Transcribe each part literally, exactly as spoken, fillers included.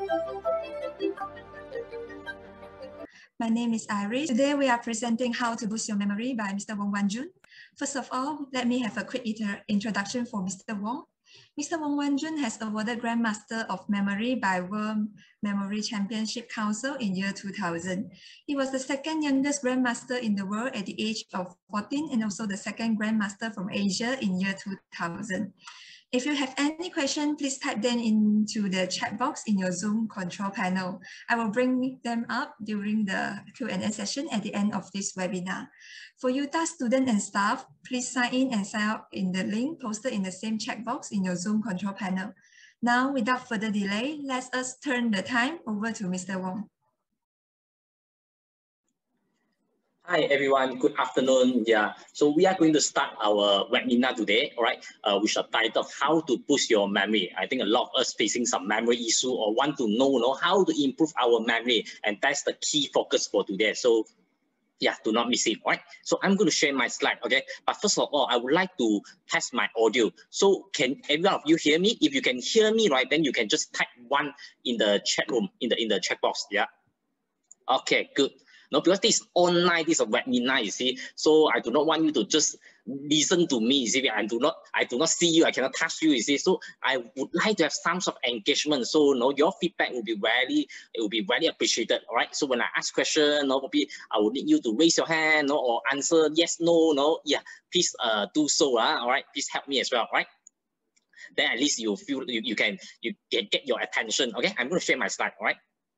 My name is Iris. Today we are presenting How to Boost Your Memory by Mister Wong Wan Jun. First of all, let me have a quick introduction for Mister Wong. Mister Wong Wan Jun has awarded Grandmaster of Memory by World Memory Championship Council in year two thousand. He was the second youngest Grandmaster in the world at the age of fourteen and also the second Grandmaster from Asia in year two thousand. If you have any question, please type them into the chat box in your Zoom control panel. I will bring them up during the Q and A session at the end of this webinar. For Utah students and staff, please sign in and sign up in the link posted in the same chat box in your Zoom control panel. Now, without further delay, let us turn the time over to Mister Wong. Hi everyone, good afternoon. Yeah, so we are going to start our webinar today, all right, uh, which is titled How to Boost Your Memory. I think a lot of us facing some memory issue or want to know, know how to improve our memory, and that's the key focus for today. So yeah, do not miss it, all right? So I'm going to share my slide, okay? But first of all, I would like to test my audio. So can every one of you hear me? If you can hear me, right, then you can just type one in the chat room, in the in the chat box, yeah? Okay, good. No, because this is online, this is a webinar, you see. So I do not want you to just listen to me, you see. I do not, I do not see you, I cannot touch you, you see. So I would like to have some sort of engagement. So you know, your feedback will be very, it will be very appreciated. All right. So when I ask question, no, maybe I will need you to raise your hand, no, or answer yes, no, no. Yeah, please uh do so. Uh, all right, please help me as well. All right. Then at least you feel you, you can you can get your attention. Okay, I'm going to share my slide. All right.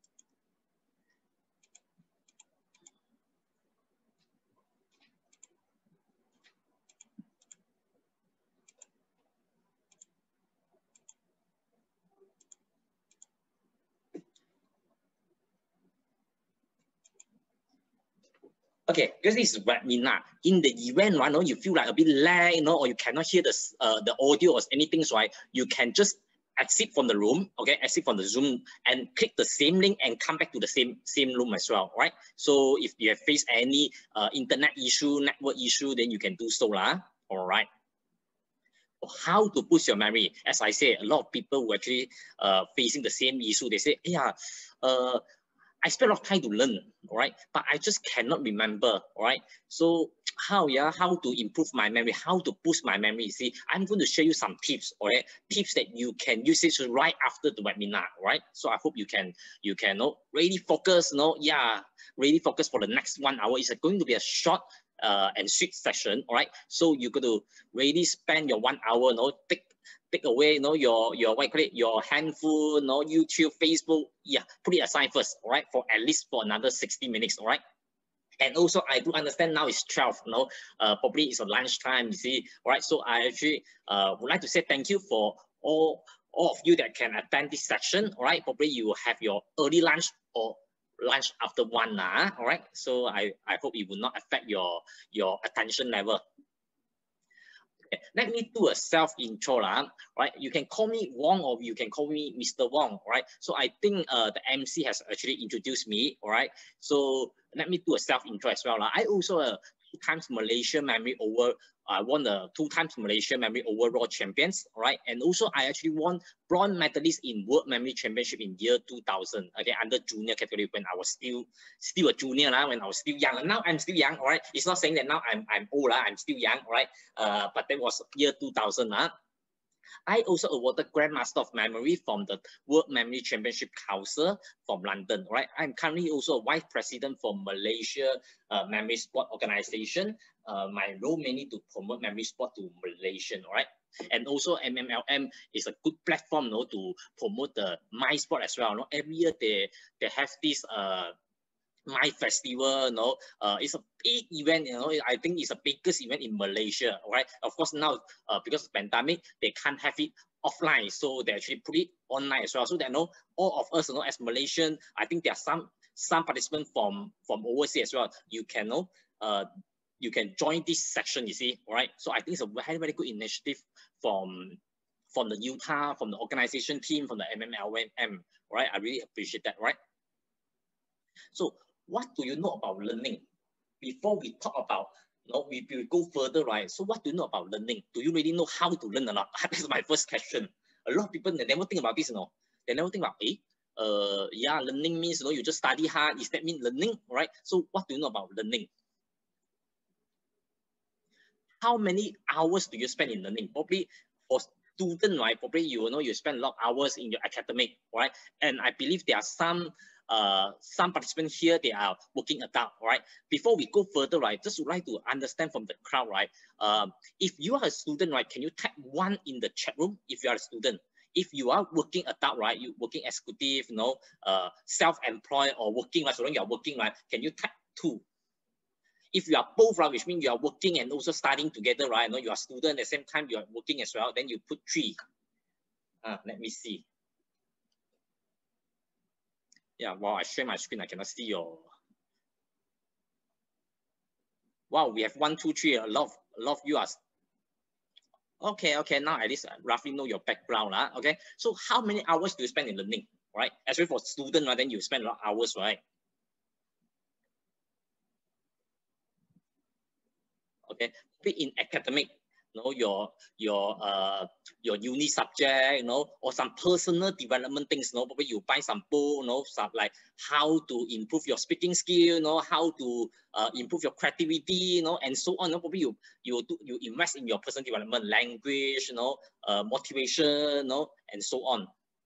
Okay, because this is webinar. In the event, right, no, you feel like a bit lag, you know, or you cannot hear the uh, the audio or anything, right? You can just exit from the room, okay, exit from the Zoom, and click the same link and come back to the same same room as well, right? So if you have faced any uh, internet issue, network issue, then you can do so, lah. All right. How to boost your memory? As I say, a lot of people who actually uh, facing the same issue. They say, yeah, uh. I spent a lot of time to learn, all right, but I just cannot remember, all right. So how, yeah, how to improve my memory, how to boost my memory? You see, I'm going to share you some tips, all right, tips that you can use it right after the webinar, all right. So I hope you can, you can, know, really focus, no, yeah, really focus for the next one hour. It's going to be a short uh, and sweet session, all right. So you're going to really spend your one hour, no, take. Take away, you know, your your what you call it, your handphone, no, YouTube, Facebook, yeah, put it aside first, all right, for at least for another sixty minutes, all right. And also, I do understand now it's twelve, you know, uh, probably it's a lunchtime, you see, all right. So I actually uh, would like to say thank you for all all of you that can attend this session, all right. Probably you have your early lunch or lunch after one, uh, all right. So I I hope it will not affect your your attention level. Let me do a self intro, right? You can call me Wong or you can call me Mister Wong, right? So I think uh, the M C has actually introduced me, all right? So let me do a self intro as well. I also a uh, two times Malaysia memory over. I won the two times Malaysia memory overall champions, all right? And also I actually won bronze medalist in World Memory Championship in year two thousand, okay, under junior category when I was still still a junior, uh, when I was still young. And now I'm still young, all right? It's not saying that now I'm, I'm old, uh, I'm still young, all right? Uh, but that was year two thousand. Uh. I also awarded Grandmaster of Memory from the World Memory Championship Council from London, right? I'm currently also a Vice President for Malaysia uh, Memory Sport Organization. Uh, my role mainly to promote memory sport to Malaysian, right? And also M M L M is a good platform, you know, to promote the My Sport as well. You know? Every year they, they have this uh, My Festival, you know, uh, it's a big event, you know, I think it's the biggest event in Malaysia, right? Of course, now, uh, because of the pandemic, they can't have it offline, so they actually put it online as well. So that, you know, all of us, you know, as Malaysian, I think there are some some participants from, from overseas as well. You can, you know, uh, you can join this section, you see, all right? So I think it's a very, very good initiative from, from the Utah, from the organization team, from the M M L M, right? I really appreciate that, right? So, what do you know about learning? Before we talk about, you know, we, we go further, right? So what do you know about learning? Do you really know how to learn or not? That's my first question. A lot of people, they never think about this, you know. They never think about, eh, uh, yeah, learning means, you know, you just study hard. Is that mean learning, right? So what do you know about learning? How many hours do you spend in learning? Probably for student, right? Probably you know you spend a lot of hours in your academic, right? And I believe there are some uh some participants here, they are working adult, right? Before we go further, right, just would like to understand from the crowd, right? Um, if you are a student, right, can you type one in the chat room if you are a student? If you are working adult, right, you working executive, you know, uh, self-employed or working, right, so long you are working, right, can you type two? If you are both, right, which means you are working and also studying together, right? You know, you are a student at the same time you are working as well, then you put three. Uh, let me see. Yeah, while I share my screen, I cannot see your. Wow, we have one, two, three. A lot of, a lot of you are. Okay, okay. Now at least I roughly know your background, huh? Okay. So how many hours do you spend in learning, right? Actually, for student, right, then you spend a lot of hours, right? Okay, in academic, you know, your your uh your uni subject, you know, or some personal development things, you know, probably you buy some book, you know, some like how to improve your speaking skill, you know, how to uh, improve your creativity, you know, and so on. You know, probably you you do you invest in your personal development, language, you know, uh, motivation, you know, and so on.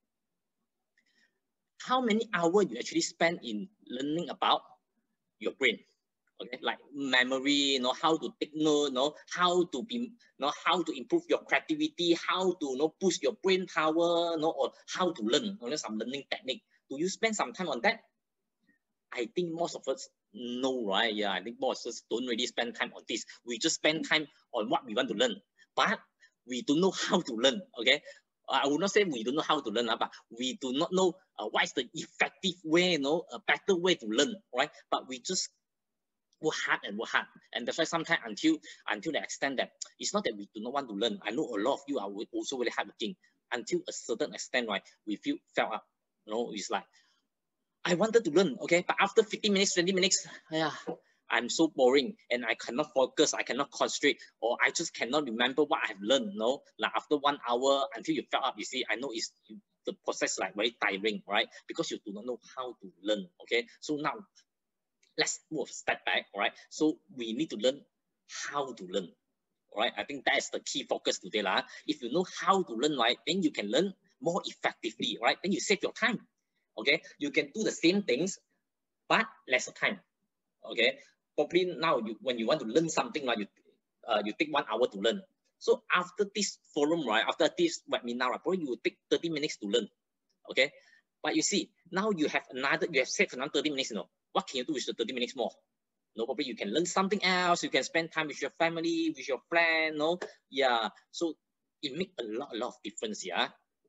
How many hours you actually spend in learning about your brain? Okay, like memory, you know, how to take note, you know, how to be, you know, how to improve your creativity, how to, you know, boost your brain power, you know, or how to learn, you know, some learning technique. Do you spend some time on that? I think most of us know, right? Yeah, I think most of us don't really spend time on this. We just spend time on what we want to learn, but we don't know how to learn. Okay, I will not say we don't know how to learn, but we do not know uh, what is the effective way, you know, a better way to learn, right? But we just work hard and work hard, and that's why sometimes until until the extent that it's not that we do not want to learn. I know a lot of you are also really hardworking. Until a certain extent, right, we feel felt up. You know, it's like I wanted to learn, okay, but after fifteen minutes, twenty minutes, yeah, I'm so boring and I cannot focus, I cannot concentrate, or I just cannot remember what I've learned. You know, like after one hour until you felt up, you see, I know it's the process like very tiring, right? Because you do not know how to learn. Okay, so now let's move a step back, all right? So we need to learn how to learn, all right? I think that's the key focus today, lah. If you know how to learn, right, then you can learn more effectively, right? Then you save your time, okay? You can do the same things, but lesser time, okay? Probably now, you, when you want to learn something, right, you, uh, you take one hour to learn. So after this forum, right, after this webinar, right, probably you will take thirty minutes to learn, okay? But you see, now you have another, you have saved another thirty minutes, you know. What can you do with the thirty minutes more? No, probably you can learn something else. You can spend time with your family, with your friend. No, yeah. So it makes a lot, a lot of difference. Yeah.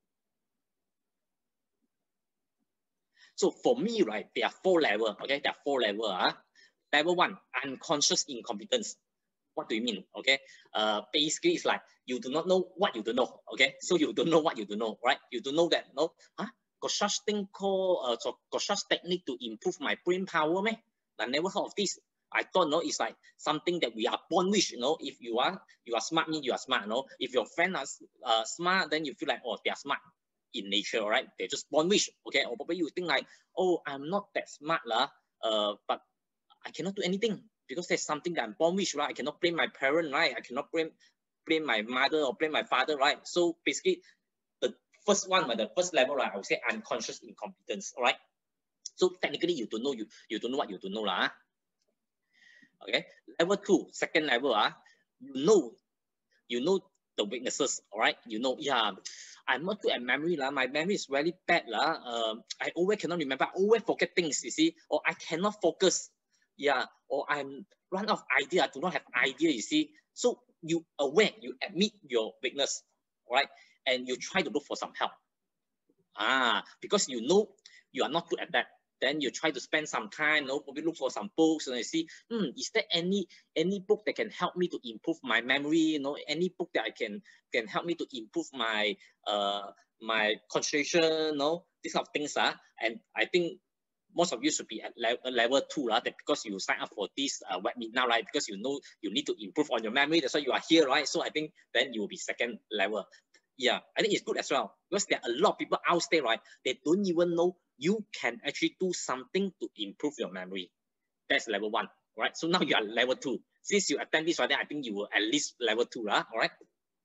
So for me, right, there are four levels. Okay, there are four levels. Huh? Level one, unconscious incompetence. What do you mean? Okay, uh, basically it's like you do not know what you don't know. Okay, so you don't know what you don't know, right? You don't know that. No, huh? Got such thing called uh, so got such technique to improve my brain power, man. I never heard of this. I thought, no, it's like something that we are born with. You know, if you are you are smart, mean you are smart. You know, if your friends are uh, smart, then you feel like, oh, they are smart in nature, right? They're just born with. Okay, or probably you think like, oh, I'm not that smart, lah. Uh, but I cannot do anything because there's something that I'm born with, right? I cannot blame my parent, right? I cannot blame blame my mother or blame my father, right? So basically, the first one, the first level, right, I would say unconscious incompetence, all right? So technically, you don't know you you don't know what you don't know, lah. Okay, level two, second level, ah, you know, you know the weaknesses, all right? You know, yeah, I'm not good at memory, lah. My memory is very bad, lah. Um, I always cannot remember. I always forget things, you see, or I cannot focus. Yeah, or I'm run out of idea. I do not have idea, you see. So you aware, you admit your weakness, right? And you try to look for some help. Ah, because you know you are not good at that. Then you try to spend some time, you know, probably look for some books and you see, hmm, is there any any book that can help me to improve my memory? You know, any book that I can can help me to improve my uh my concentration, you know, these kind of things. Ah, and I think most of you should be at level, level two, right? Because you sign up for this uh, webinar, right? Because you know you need to improve on your memory. That's why you are here, right? So I think then you will be second level. Yeah, I think it's good as well because there are a lot of people out there, right? They don't even know you can actually do something to improve your memory. That's level one, right? So now you are level two. Since you attend this, right, then I think you will at least level two, right? All right.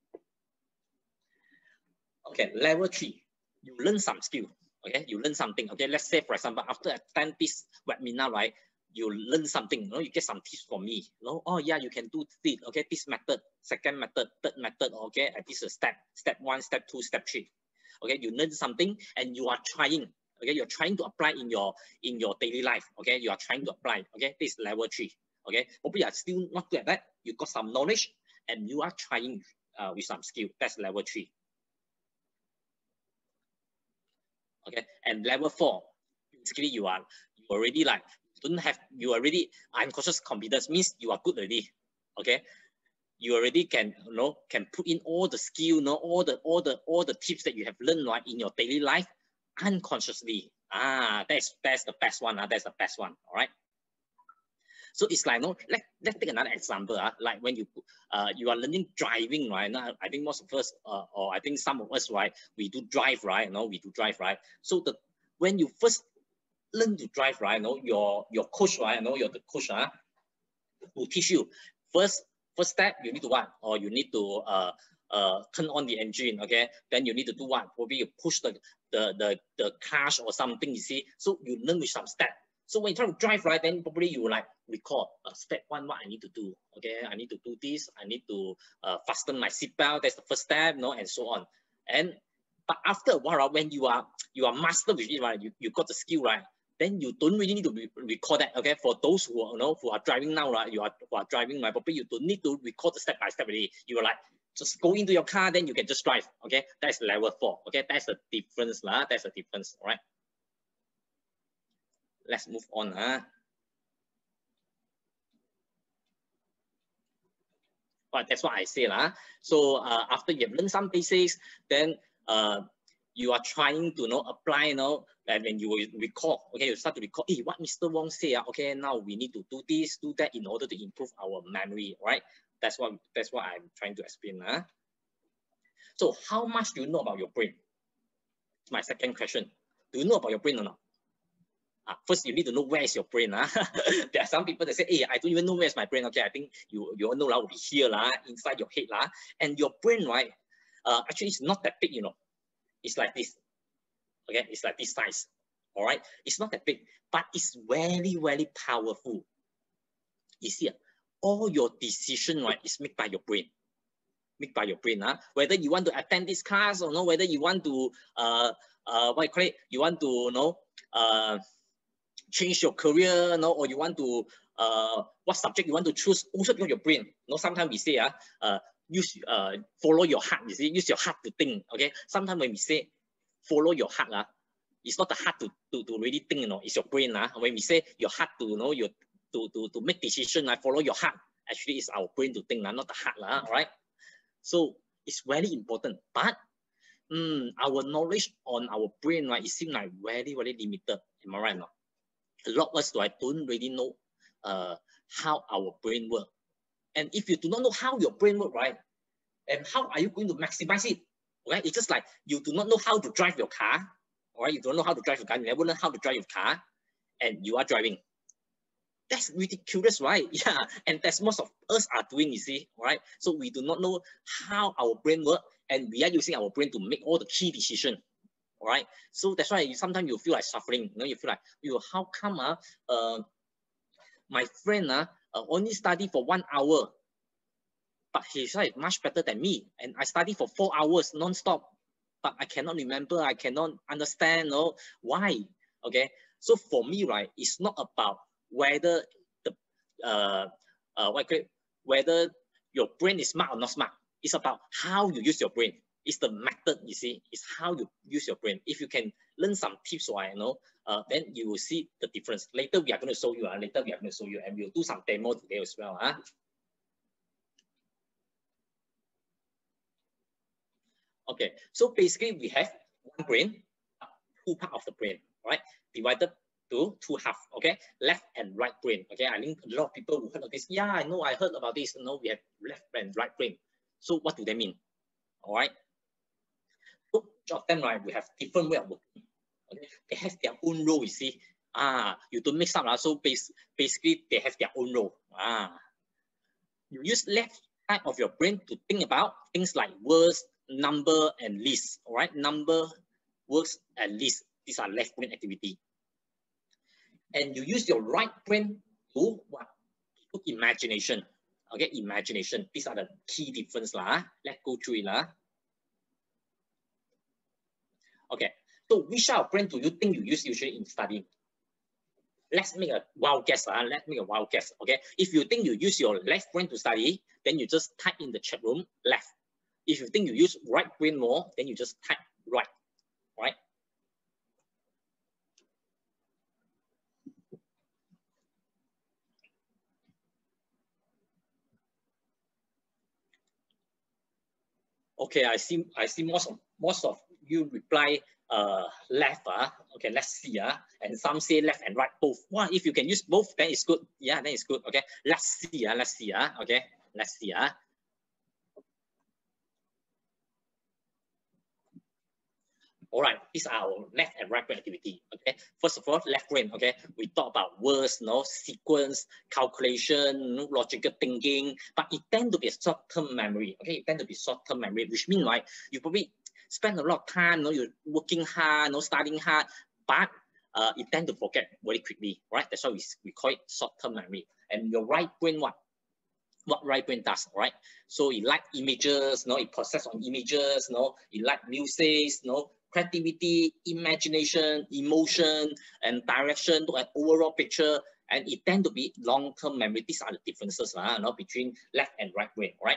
Okay, level three, you learn some skill. Okay, you learn something. Okay, let's say for example, after attend this webinar, right, you learn something. You know, you get some tips from me. You know, oh yeah, you can do this. Okay, this method, second method, third method. Okay, and this is step, step one, step two, step three. Okay, you learn something and you are trying. Okay, you're trying to apply in your in your daily life. Okay, you are trying to apply. Okay, this is level three. Okay, probably you are still not good at that. You got some knowledge and you are trying uh, with some skill. That's level three. Okay, and level four, basically you are you already like don't have you already unconscious competence, means you are good already. Okay, you already can you know can put in all the skill, you know, all the all the all the tips that you have learned right in your daily life unconsciously. Ah, that's that's the best one. Ah, that's the best one. All right. So it's like, no, let, let's take another example. Uh, like when you uh, you are learning driving, right? Now, I think most of us, uh, or I think some of us, right, we do drive, right? You know, we do drive, right? So the when you first learn to drive, right, you know, your your coach, right, you know, your the coach, uh, will teach you first first step. You need to what? Or you need to uh uh turn on the engine. Okay, then you need to do what? Probably you push the the the the clutch or something. You see, so you learn with some step. So when you try to drive, right, then probably you like record uh, step one, what I need to do. Okay, I need to do this. I need to uh, fasten my seatbelt. That's the first step, you know, and so on. And but after a while, when you are you are master with it, right, you, you got the skill, right, then you don't really need to re record that. Okay, for those who are, you know, who are driving now, right, you are who are driving, right, probably you don't need to record the step by step already. You are like just go into your car, then you can just drive. Okay, that's level four. Okay, that's the difference, lah. That's the difference, all right. Let's move on. Huh? But that's what I say. Lah. So uh, after you have learned some basics, then uh, you are trying to you know, apply, you know, and when you recall, okay, you start to recall, hey, what Mister Wong say, uh, okay, now we need to do this, do that in order to improve our memory, right? That's what that's what I'm trying to explain. Huh? So how much do you know about your brain? My second question. Do you know about your brain or not? Uh, first, you need to know where is your brain. Uh. There are some people that say, hey, I don't even know where's my brain. Okay, I think you, you all know that will be here, lah, inside your head. Lah. And your brain, right, uh, actually it's not that big, you know. It's like this. Okay, it's like this size. All right, it's not that big, but it's very, very powerful. You see, all your decision, right, is made by your brain. Made by your brain. Uh. Whether you want to attend this class or no, whether you want to, uh, uh, what you call it, you want to, you know, uh, change your career, no, or you want to uh what subject you want to choose, also because your brain. You know, sometimes we say uh, uh use uh follow your heart, you see, use your heart to think. Okay. Sometimes when we say follow your heart, uh, it's not the heart to, to, to really think, you know, it's your brain. Uh. When we say your heart to you know your to, to, to make decision, uh, follow your heart, actually it's our brain to think, uh, not the heart, uh, right? So it's very important. But um, our knowledge on our brain, right, it seems like very, very limited. Am I right now? A lot of us right, don't really know uh, how our brain works. And if you do not know how your brain works, right, and how are you going to maximize it? Right? It's just like you do not know how to drive your car, all right? You don't know how to drive your car, you never learn how to drive your car, and you are driving. That's ridiculous, right? Yeah, and that's most of us are doing, you see, right? So we do not know how our brain works, and we are using our brain to make all the key decisions. All right, so that's why you, sometimes you feel like suffering. You know, you feel like, you know, how come uh, uh my friend uh, uh only study for one hour, but he's like much better than me, and I study for four hours non-stop, but I cannot remember, I cannot understand, you know, why? Okay, so for me, right, it's not about whether the uh uh what whether your brain is smart or not smart. It's about how you use your brain. It's the method, you see, it's how you use your brain. If you can learn some tips, right, you know, uh, then you will see the difference. Later, we are going to show you, uh, later we are going to show you, and we'll do some demo today as well. Huh? Okay, so basically we have one brain, two parts of the brain, right, divided to two half, okay, left and right brain. Okay, I think a lot of people who heard of this, yeah, I know, I heard about this, you know, we have left and right brain. So what do they mean? All right. So each of them, right, we have different way of working. Okay, Okay? They have their own role, you see. Ah, you don't mix up. Uh, so base, basically, they have their own role. Ah. You use left side of your brain to think about things like words, number, and list. All right, number, words, and list. These are left brain activity. And you use your right brain to what? To imagination. Okay, imagination. These are the key difference lah. Let's go through it lah. Okay, so which side of brain do you think you use usually in studying? Let's make a wild guess. Uh. Let's make a wild guess. Okay. If you think you use your left brain to study, then you just type in the chat room left. If you think you use right brain more, then you just type right. Right. Okay, I see. I see most of most of you reply uh left. Uh. Okay, let's see. Uh. And some say left and right both. Well, if you can use both, then it's good. Yeah, then it's good. Okay, let's see. Uh. Let's see. Uh. Okay, let's see. Uh. All right, these are our left and right brain activity. Okay, first of all, left brain. Okay, we talk about words, no sequence, calculation, no, logical thinking, but it tend to be a short-term memory. Okay, it tend to be short-term memory, which means like you probably spend a lot of time, no, you're working hard, no, studying hard, but uh, it tend to forget very quickly, right? That's why we, we call it short-term memory. And your right brain, what? What right brain does, right? So it like images, no, it process on images, no, it like music, no, creativity, imagination, emotion, and direction to an overall picture, and it tend to be long-term memory. These are the differences, uh, no, between left and right brain, right?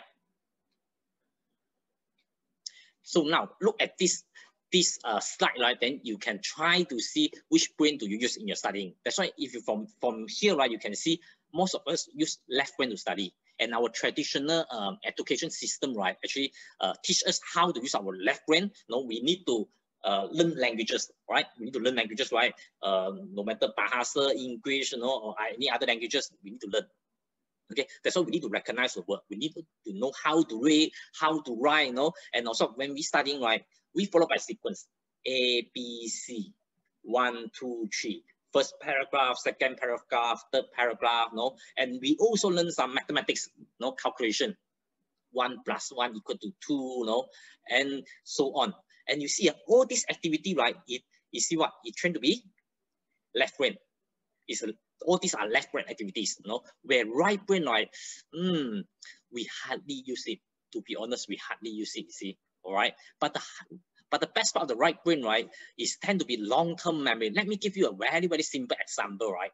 So now look at this this uh, slide, right? Then you can try to see which brain do you use in your studying. That's why if you from from here, right, you can see most of us use left brain to study. And our traditional um, education system, right, actually uh, teach us how to use our left brain. No, we need to uh, learn languages, right? We need to learn languages, right? Uh, no matter Bahasa, English, you know, or any other languages, we need to learn. Okay, that's why we need to recognize the word. We need to, to know how to read, how to write, you know, and also when we studying, right, we follow by sequence. A, B, C, one, two, three. First paragraph, second paragraph, third paragraph, no, and we also learn some mathematics, no, calculation. One plus one equal to two, no, and so on. And you see uh, all this activity, right? It you see what it trained to be left brain. It's a, all these are left brain activities, no. Where right brain, right? Hmm, we hardly use it. To be honest, we hardly use it. See, all right. But the But the best part of the right brain, right, is tend to be long-term memory. Let me give you a very, very simple example, right?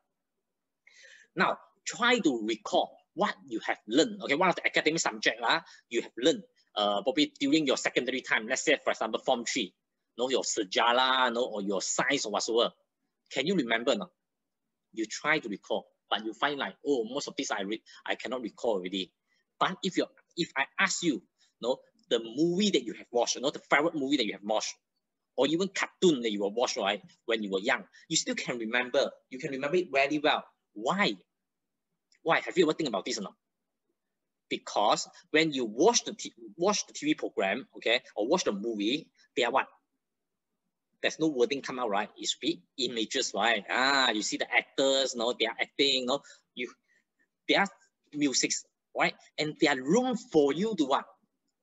Now, try to recall what you have learned. Okay, one of the academic subjects uh, you have learned uh, probably during your secondary time. Let's say, for example, Form three, no, your sejarah, no, or your science or whatsoever. Can you remember? No? You try to recall, but you find like, oh, most of this I read, I cannot recall already. But if you, if I ask you, no, the movie that you have watched, you know, the favorite movie that you have watched, or even cartoon that you have watched, right, when you were young, you still can remember. You can remember it very well. Why? Why? Have you ever think about this or not? Because when you watch the watch the T V program, okay, or watch the movie, they are what? There's no wording come out, right? It's be images, right? Ah, you see the actors, no, they are acting, no, you, they are music, right? And there are room for you to what?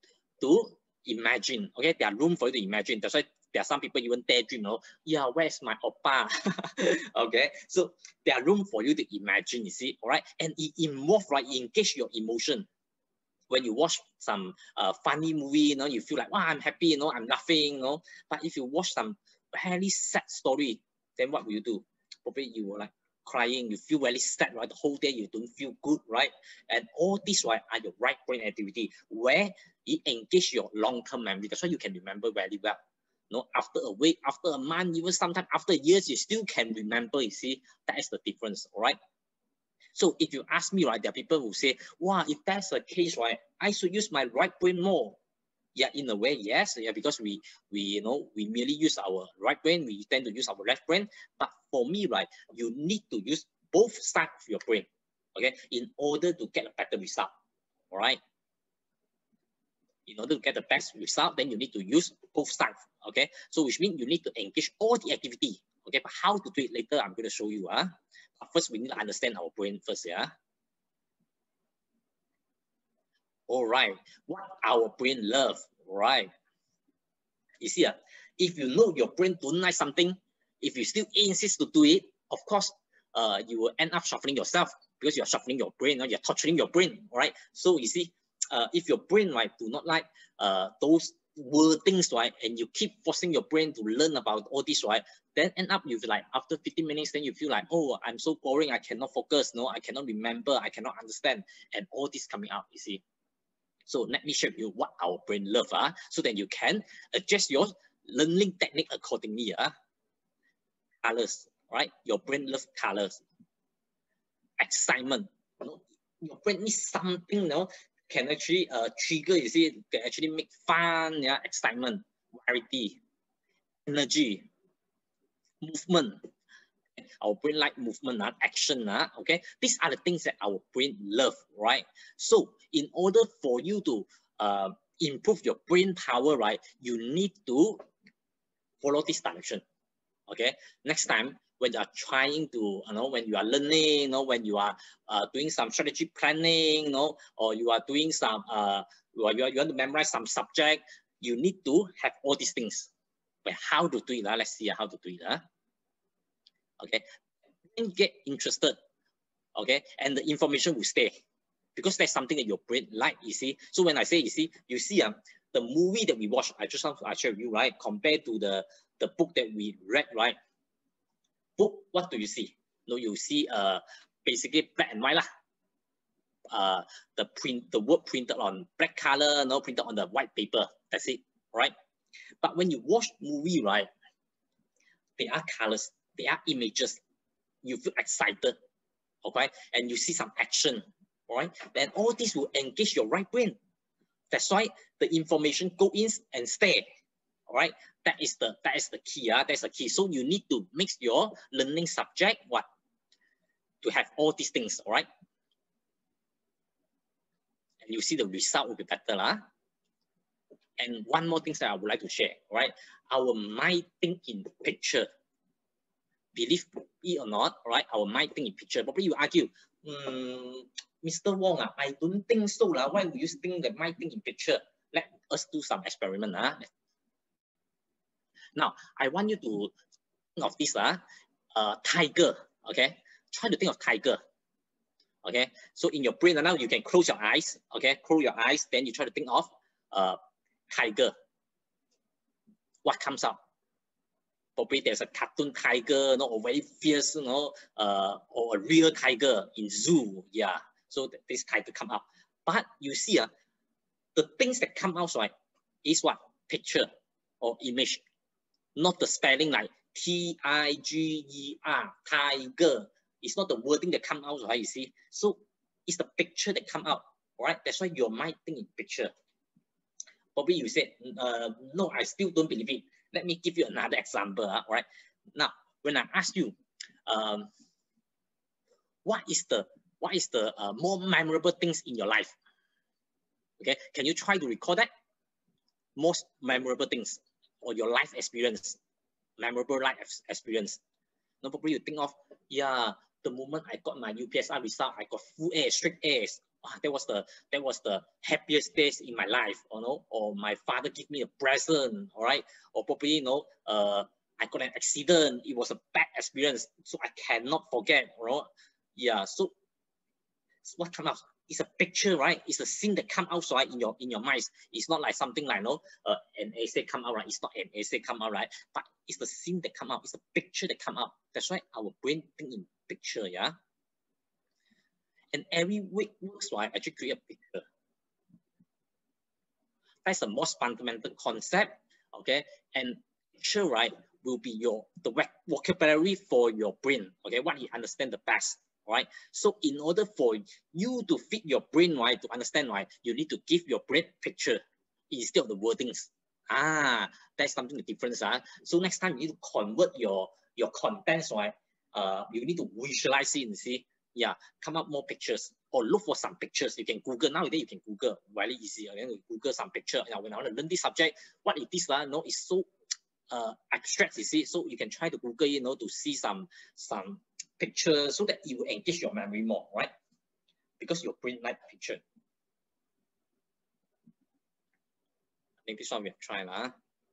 To imagine, okay? There are room for you to imagine. That's why there are some people even daydream, no? Yeah, where's my oppa? Okay, so there are room for you to imagine, you see, all right? And it involve, right, it engage your emotion. When you watch some uh, funny movie, you know, you feel like, wow, I'm happy, you know, I'm laughing, you know. But if you watch some very sad story, then what will you do? Probably you will like crying, you feel very sad, right? The whole day you don't feel good, right? And all these, right, are your right brain activity where it engage your long-term memory. That's why you can remember very well. You know, after a week, after a month, even sometimes after years, you still can remember. You see, that is the difference, all right? So if you ask me, right, there are people who say, wow, if that's the case, right, I should use my right brain more. Yeah, in a way, yes. Yeah, because we, we, you know, we merely use our right brain, we tend to use our left brain. But for me, right, you need to use both sides of your brain, okay, in order to get a better result, all right? in order to get the best result, then you need to use both sides. Okay, so which means you need to engage all the activity. Okay, but how to do it later, I'm going to show you. Huh? But first, we need to understand our brain first. Yeah. All right, what our brain love, right? You see, uh, if you know your brain don't like something, if you still insist to do it, of course, uh, you will end up shuffling yourself because you're shuffling your brain, or you're torturing your brain, right? So you see, uh, if your brain, right, do not like uh, those word things, right, and you keep forcing your brain to learn about all this, right, then end up you feel like after fifteen minutes, then you feel like, oh, I'm so boring, I cannot focus, no, I cannot remember, I cannot understand, and all this coming out, you see. So let me show you what our brain love, uh, so that you can adjust your learning technique accordingly. Uh. Colors, right? Your brain loves colors. Excitement. You know, your brain needs something, you know, can actually uh, trigger, you see, can actually make fun, yeah, excitement, variety, energy, movement. Our brain like movement, uh, action, uh, okay? These are the things that our brain love, right? So in order for you to uh, improve your brain power, right, you need to follow this direction, okay? Next time, when you are trying to, you know, when you are learning, you know, when you are uh, doing some strategy planning, you know, or you are doing some, uh, or you, are, you want to memorize some subject, you need to have all these things. But how to do it? Uh? Let's see how to do it. Uh? Okay, then get interested, okay, and the information will stay because that's something that your brain like, you see. So when I say, you see, you see, um, the movie that we watch, I just want to share with you, right, compared to the, the book that we read, right? Book, what do you see? No, you see uh, basically black and white, lah. Uh, the print, the word printed on black color, no, printed on the white paper, that's it, right? But when you watch movie, right, there are colors, there are images, you feel excited, okay, and you see some action, all right, then all this will engage your right brain. That's why the information go in and stay, all right. That is the that is the key. Uh, that's the key. So you need to mix your learning subject what to have all these things, all right. And you see the result will be better, lah. And one more thing that I would like to share, all right. Our mind think in picture. Believe it or not, all right, our mind think in picture. Probably you argue, mm, Mister Wong, uh, I don't think so. Uh, why would you think that mind think in picture? Let us do some experiment. Uh. Now, I want you to think of this uh, uh, tiger, okay? Try to think of tiger, okay? So in your brain now, you can close your eyes, okay? Close your eyes, then you try to think of uh, tiger. What comes out? Probably there's a cartoon tiger, you know, or very fierce, you know, uh, or a real tiger in zoo, yeah. So this tiger come up. But you see, uh, the things that come out, right, is what? Picture or image, not the spelling like T I G E R, tiger. It's not the wording that come out, right, you see. So it's the picture that come out, right? That's why your mind think in picture. Probably you said, uh, no, I still don't believe it. Let me give you another example, uh, right? Now, when I ask you, um, what is the what is the uh, more memorable things in your life? Okay, can you try to recall that? Most memorable things or your life experience, memorable life experience. No, probably you think of, yeah, the moment I got my U P S R result, I got full A, straight A's. Oh, that was the that was the happiest days in my life, you know. Or my father gave me a present, all right. Or probably, you know, uh, I got an accident. It was a bad experience, so I cannot forget, you know. Yeah. So, what come out? It's a picture, right? It's a scene that come out, right, in your in your mind. It's not like something like, you know, uh, an essay come out, right? It's not an essay come out, right? But it's the scene that come out. It's a picture that come out. That's why our brain think in picture, yeah. And every week works, right, actually create a picture. That's the most fundamental concept, okay? And picture, right, will be your the vocabulary for your brain, okay? What you understand the best, right? So in order for you to fit your brain, right, to understand, right, you need to give your brain picture instead of the wordings. Ah, that's something the difference. Uh. So next time you need to convert your your contents, right? Uh, you need to visualize it and see. Yeah, come up more pictures. or look for some pictures. You can Google nowadays. You can Google very easy. Okay, Google some picture. Now, when I want to learn this subject, what is this? No, it's so uh, abstract. You see, so you can try to Google, you know, to see some some pictures so that you will engage your memory more, right? Because your brain like picture. I think this one we have tried, huh?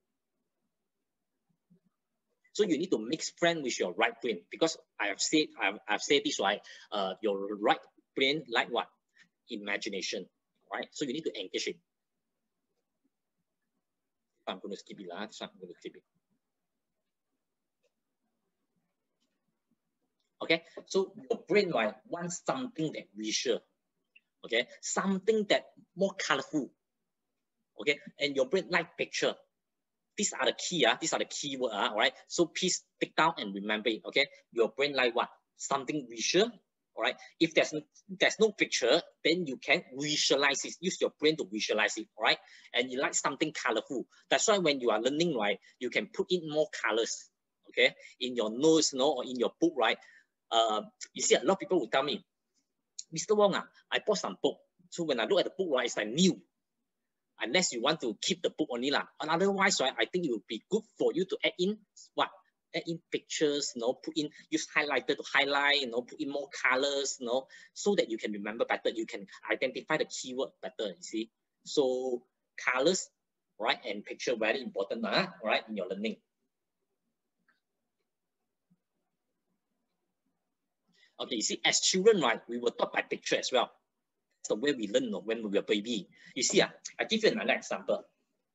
So you need to mix friend with your right brain, because I have said I've, I've said this, right. Uh, your right brain like what? Imagination, right? So you need to engage it. I'm going to skip it. Lah. I'm going to skip it. Okay, so your brain, right, wants something that visual. Okay, something that more colorful. Okay, and your brain like picture. These are the key, uh, these are the key word, uh, all right? So please take down and remember it, okay? Your brain like what? Something visual, all right? If there's no, there's no picture, then you can visualize it. Use your brain to visualize it, all right? And you like something colorful. That's why when you are learning, right, you can put in more colors, okay? In your notes, you know, or in your book, right? Uh, you see, a lot of people will tell me, Mister Wong, uh, I bought some book. So when I look at the book, right, it's like new. Unless you want to keep the book only lah. And otherwise, right, I think it would be good for you to add in what? Add in pictures, you know, put in, use highlighter to highlight, you know, put in more colors, you know, so that you can remember better. You can identify the keyword better, you see. So colors, right, and picture very important, uh, right, in your learning. Okay, you see, as children, right, we were taught by picture as well. The way we learn, you know, when we were a baby. You see, uh, I give you another example.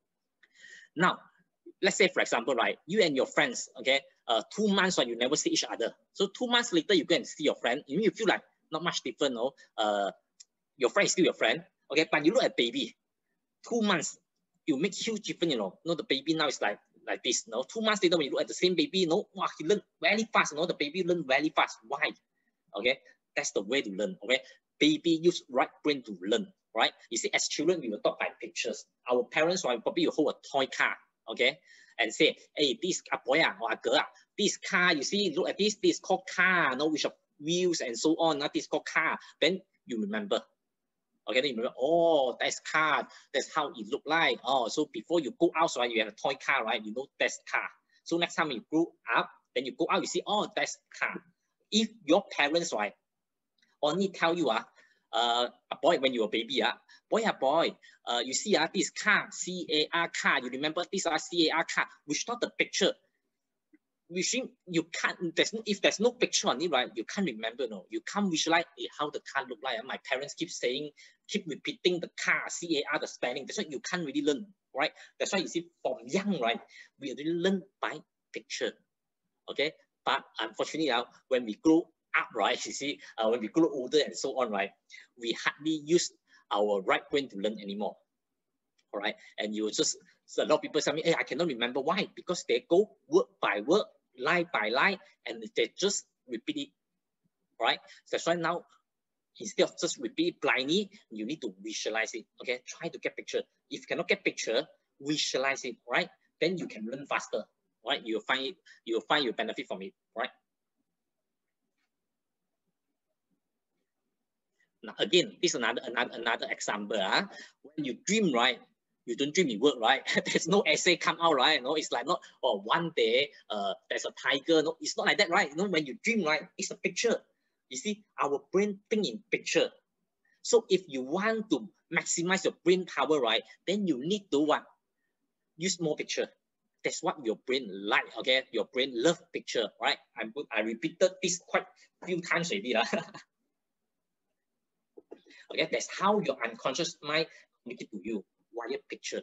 Now, let's say, for example, right, you and your friends, okay, uh, two months, right, you never see each other. So two months later, you go and see your friend. You, you feel like not much different, no? Uh, your friend is still your friend, okay, but you look at baby. Two months, you make huge difference, you know. You know, the baby now is like like this, you know. Two months later, when you look at the same baby, you know, wow, he learn very fast, you know. The baby learn very fast. Why? Okay, that's the way to learn. Okay, baby use right brain to learn. Right? You see, as children, we were taught by pictures. Our parents, right, probably will hold a toy car, okay, and say, hey, this a boy or a girl, this car, you see, look at this, this is called car, no, which have wheels and so on. That is called car. Then you remember. Okay, then you remember, oh, that's car. That's how it look like. Oh, so before you go out, right, you have a toy car, right? You know that's car. So next time you grow up, then you go out, you see, oh, that's car. If your parents, right, only tell you, uh, uh, a boy when you're a baby, uh, boy, a boy, uh, you see, uh, this car, C A R car, you remember this uh, C A R car, which not the picture. Which you can't, there's no, if there's no picture on it, right, you can't remember, no, you can't visualize how the car look like. My parents keep saying, keep repeating the car, C A R, the spelling. That's why you can't really learn, right? That's why you see from young, right, we really learn by picture, okay? But unfortunately, uh, when we grow up, right, you see, uh, when we grow older and so on, right, we hardly use our right brain to learn anymore. All right, and you just, so a lot of people tell me, hey, I cannot remember. Why? Because they go word by word, line by line, and they just repeat it. Right? So that's why now, instead of just repeat blindly, you need to visualize it. Okay, try to get picture. If you cannot get picture, visualize it. Right? Then you can learn faster. Right? You'll find it. You'll find you benefit from it. Right? Now again, this is another another another example. Huh? When you dream, right? You don't dream in work, right? There's no essay come out, right? No, it's like not, oh, one day uh, there's a tiger. No, it's not like that, right? You know, when you dream, right, it's a picture. You see, our brain think in picture. So if you want to maximize your brain power, right, then you need to what? Use more picture. That's what your brain like, okay? Your brain love picture, right? I, I repeated this quite a few times already. Okay, that's how your unconscious mind communicates to you via picture.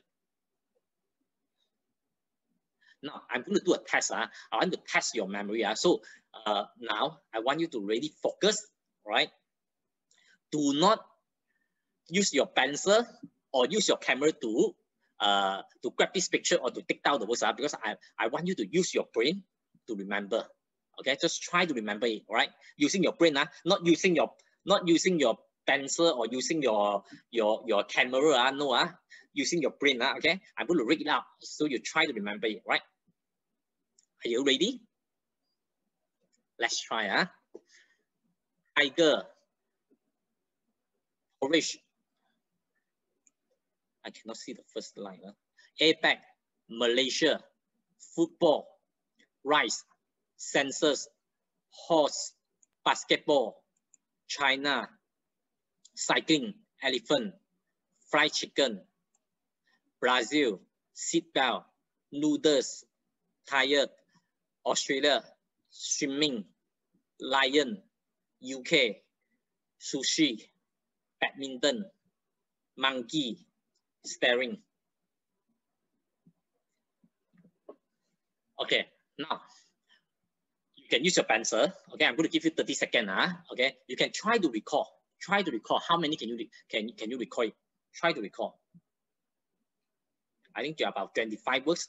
Now, I'm going to do a test. Uh. I want to test your memory. Uh. So uh, now, I want you to really focus, right? Do not use your pencil or use your camera to uh, to grab this picture or to take down the words, uh, because I, I want you to use your brain to remember. Okay, just try to remember it, right? Using your brain, uh, not using your not using your pencil or using your your your camera, uh, no, uh, using your brain, uh, okay? I'm going to read it out, so you try to remember it, right? Are you ready? Let's try, huh? Tiger, Porridge. I cannot see the first line. Huh? A PEC, Malaysia, football, rice, census, horse, basketball, China, cycling, elephant, fried chicken, Brazil, seatbelt, noodles, tired, Australia, swimming, lion, U K, sushi, badminton, monkey, staring. Okay, now you can use your pencil. Okay, I'm going to give you thirty seconds. Huh? Okay, you can try to recall. Try to recall how many can you can can you recall it? Try to recall. I think you have about twenty-five words.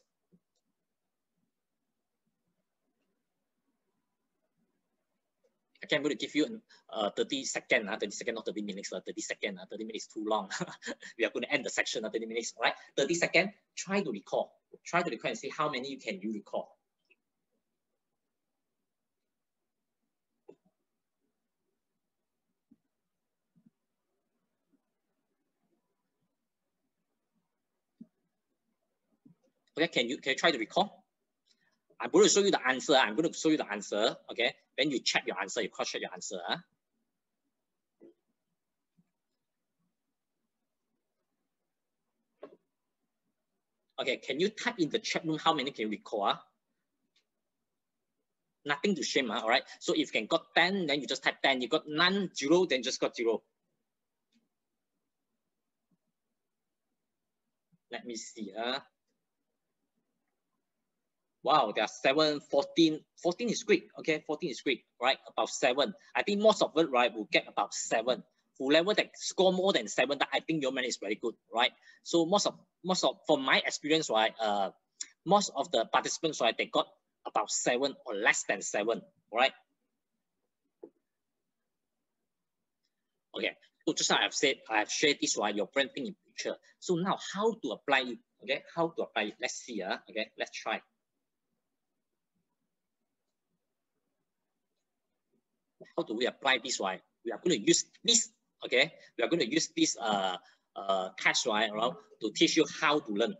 Okay, I'm going to give you uh, thirty seconds, uh, thirty seconds, not thirty minutes, uh, thirty seconds, uh, thirty minutes too long. We are going to end the section at uh, thirty minutes, all right? thirty seconds, try to recall. Try to recall and see how many you can you recall. Okay, can you, can you try to recall? I'm going to show you the answer. I'm going to show you the answer, okay? Then you check your answer, you cross-check your answer. Huh? Okay, can you type in the chat room how many can you recall? Huh? Nothing to shame, huh? All right? So if you can got ten, then you just type ten. You got none, zero, then just got zero. Let me see. Huh? Wow, there are seven, fourteen. fourteen is great, okay? fourteen is great, right? About seven. I think most of it, right, will get about seven. Whoever that score more than seven, that I think your man is very good, right? So most of, most of, from my experience, right, uh, most of the participants, right, they got about seven or less than seven, right? Okay, so just like I've said, I have shared this, right, your branding in picture. So now how to apply it, okay? How to apply it? Let's see, uh, okay? Let's try. How do we apply this, right? We are going to use this, okay? We are going to use this uh, uh, text, right, around to teach you how to learn.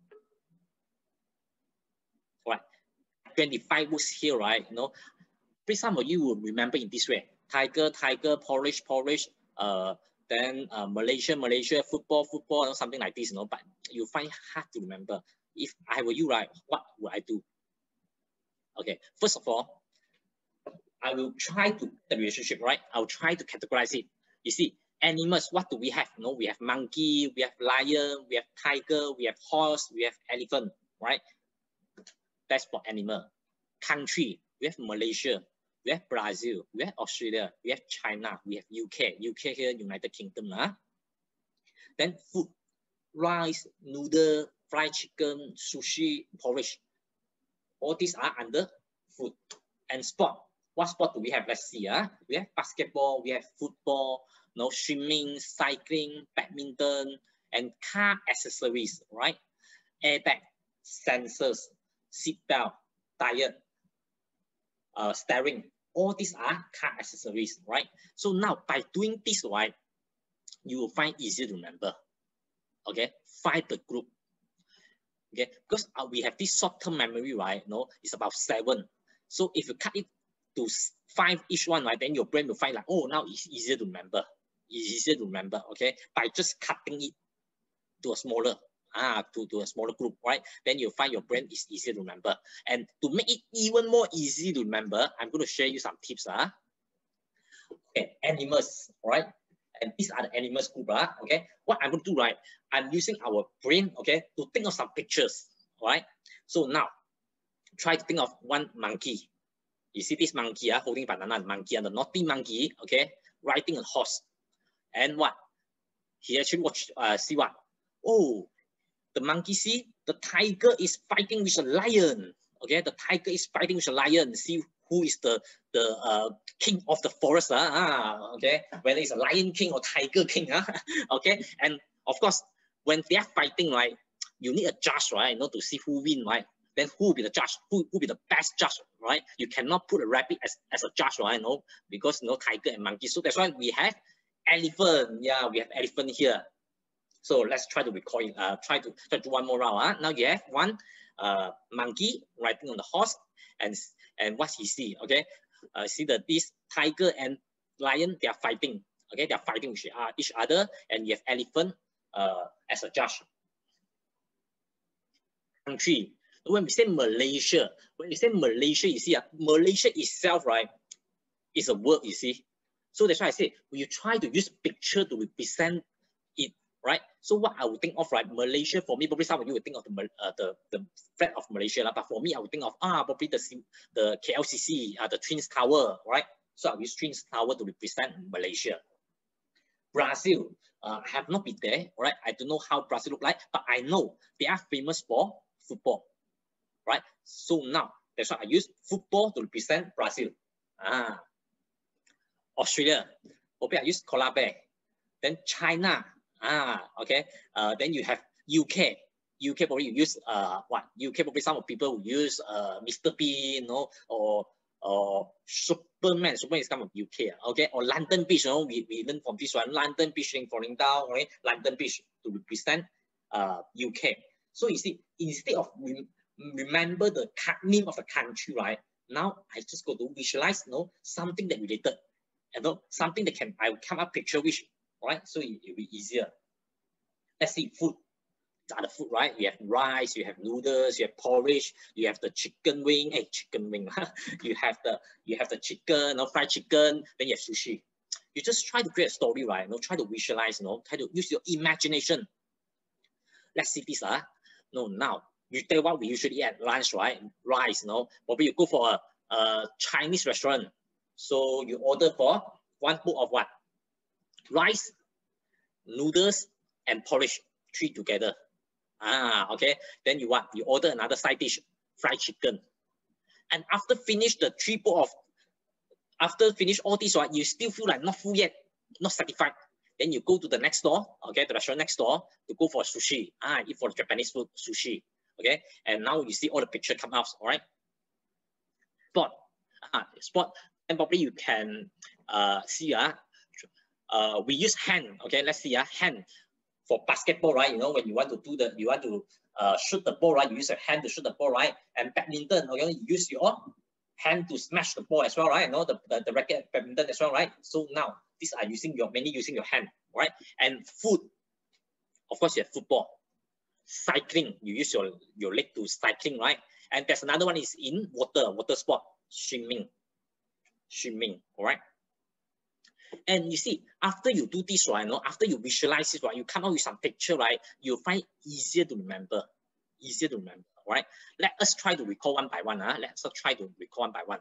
All right, twenty-five words here, right? You know, please some of you will remember in this way: tiger, tiger, porridge, porridge. Uh, then uh, Malaysia, Malaysia, football, football, or something like this. You know, but you find hard to remember. If I were you, right, what would I do? Okay, first of all, I will try to the relationship, right? I'll try to categorize it. You see, animals, what do we have? You know, we have monkey, we have lion, we have tiger, we have horse, we have elephant, right? That's for animal. Country, we have Malaysia, we have Brazil, we have Australia, we have China, we have U K. U K here, United Kingdom. Huh? Then food, rice, noodle, fried chicken, sushi, porridge. All these are under food. And sport. What sport do we have? Let's see. Huh? We have basketball, we have football, no swimming, cycling, badminton, and car accessories, right? Airbag, sensors, seatbelt, tire, uh, steering. All these are car accessories, right? So now by doing this, right, you will find easier to remember. Okay, find the group. Okay, because uh, we have this short-term memory, right? No, it's about seven. So if you cut it to five each one, right, then your brain will find like, oh, now it's easier to remember. It's easier to remember, okay, by just cutting it to a smaller, ah, to, to a smaller group, right? Then you'll find your brain is easier to remember. And to make it even more easy to remember, I'm going to share you some tips. Ah. Okay, animals, right? And these are the animals group, ah. Okay, what I'm going to do, right? I'm using our brain, okay, to think of some pictures, right? So now, try to think of one monkey. You see this monkey uh, holding banana, monkey, and the naughty monkey, okay, riding a horse. And what? He actually watched, uh, see what? Oh, the monkey see, the tiger is fighting with a lion. Okay, the tiger is fighting with a lion. See who is the, the uh, king of the forest. Uh, ah, okay, whether it's a lion king or tiger king. Uh, okay, and of course, when they are fighting, right, you need a judge, right, you know, to see who win, right? Then who will be the judge? Who will be the best judge, right? You cannot put a rabbit as, as a judge, right? No, because you know, tiger and monkey. So that's why we have elephant. Yeah, we have elephant here. So let's try to recall it. Uh, try to try to do one more round. Huh? Now you have one uh, monkey riding on the horse, and and what he see? Okay, uh, see that this tiger and lion, they are fighting. Okay, they are fighting with each other, and you have elephant uh, as a judge. Country. When we say Malaysia, when we say Malaysia, you see, uh, Malaysia itself, right, is a word, you see. So that's why I say, when you try to use picture to represent it, right? So what I would think of, right, Malaysia, for me, probably some of you would think of the uh, the, the flag of Malaysia, but for me, I would think of, ah, probably the, the K L C C, uh, the Twins Tower, right? So I use Twins Tower to represent Malaysia. Brazil, uh, I have not been there, right? I don't know how Brazil look like, but I know they are famous for football, right? So now, that's why I use football to represent Brazil. Ah. Australia, probably I use koala bear. Then China, ah, okay. Uh, then you have U K. U K probably you use uh what? U K probably some of people will use uh Mister Bean, you know, or or Superman. Superman is come from U K, okay. Or London Beach, you know, we, we learn from this one. London Beach falling down, right? London Beach to represent uh U K. So you see, instead of re remember the name of the country, right? Now I just go to visualize, you know, something that related. You know, something that can I will come up picture which, right? So it will be easier. Let's see food. These are the food, right? You have rice, you have noodles, you have porridge, you have the chicken wing, hey, chicken wing. you have the you have the chicken, no fried chicken, then you have sushi. You just try to create a story, right? You know, try to visualize, you know, try to use your imagination. Let's see this, huh? No, now you tell what we usually eat at lunch, right? Rice, you know, probably you go for a, a Chinese restaurant. So you order for one bowl of what? Rice, noodles, and porridge, three together. Ah, okay. Then you what? You order another side dish, fried chicken. And after finish the three bowl of, after finish all this, right, you still feel like not full yet, not satisfied. Then you go to the next door, okay, the restaurant next door to go for sushi. Ah, eat for Japanese food, sushi. Okay. And now you see all the picture come out, all right? Spot. Ah, spot. And probably you can uh, see, uh, uh, we use hand, okay, let's see, uh, hand for basketball, right? You know, when you want to do the, you want to uh, shoot the ball, right? You use your hand to shoot the ball, right? And badminton, okay, you use your hand to smash the ball as well, right? You know, the, the, the racket badminton as well, right? So now, these are using your, mainly using your hand, right? And food, of course, you have football. Cycling, you use your, your leg to cycling, right? And there's another one is in water, water sport, swimming. Swimming, all right? And you see, after you do this, right, you know, after you visualize it, right, you come up with some picture, right, you'll find easier to remember, easier to remember, all right? Let us try to recall one by one, huh? Let's try to recall one by one.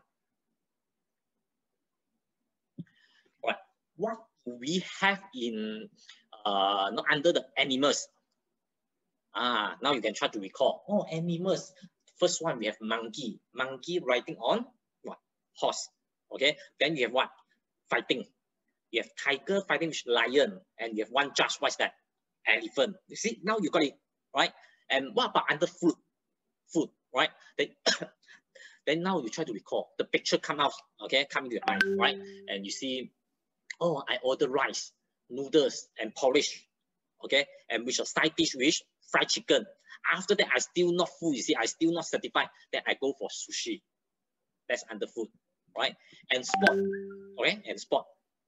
All right, what do we have in, uh, not under the animals? Ah, now you can try to recall. Oh, animals. First one, we have monkey. Monkey riding on what? Horse. Okay, then you have what? Fighting. You have tiger fighting with lion, and you have one judge. What's that? Elephant. You see, now you got it, right? And what about under food? Food, right? Then, then now you try to recall. The picture come out, okay, come into your mind, right? And you see, oh, I ordered rice, noodles, and porridge, okay? And with a side dish with fried chicken. After that, I still not full, you see, I still not satisfied. Then I go for sushi. That's under food. Right? And sport, okay? And sport.